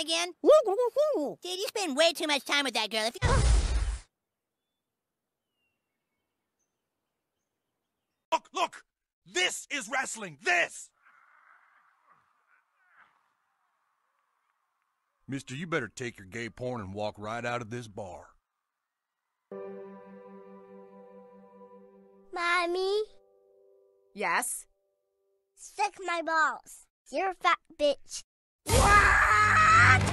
again? Dude, you spend way too much time with that girl. If you... Look! This is wrestling! This! Mister, you better take your gay porn and walk right out of this bar. Mommy? Yes? Suck my balls. You're a fat bitch. Hi,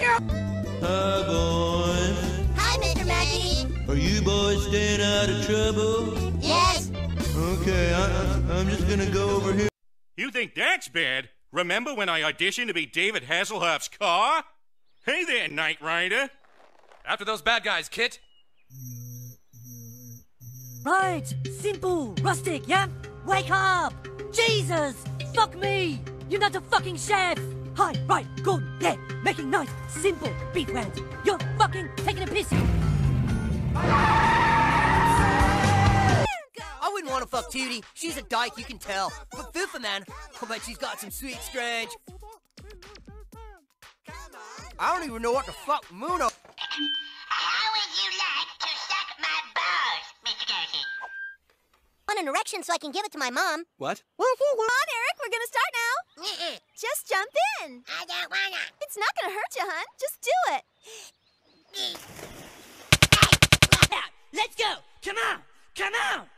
boys. Hi, Mr. Mackey. Are you boys staying out of trouble? Yes. Okay, I'm just gonna go over here. You think that's bad? Remember when I auditioned to be David Hasselhoff's car? Hey there, Knight Rider. After those bad guys, Kit. Right, simple, rustic, yeah? Wake up! Jesus! Fuck me! You're not a fucking chef! Hi, right, good, yeah, making nice, simple beef rounds. You're fucking taking a piss. I wouldn't want to fuck Tootie. She's a dyke, you can tell. But Fufa, man, I bet she's got some sweet strange. I don't even know what the fuck Muno. How would you like to suck my balls, Mr. Garrison? I want an erection so I can give it to my mom. What? Come on, Eric, we're gonna start now. Just jump in. I don't wanna. It's not gonna hurt you, hon. Just do it. Let's go! Come on! Come on!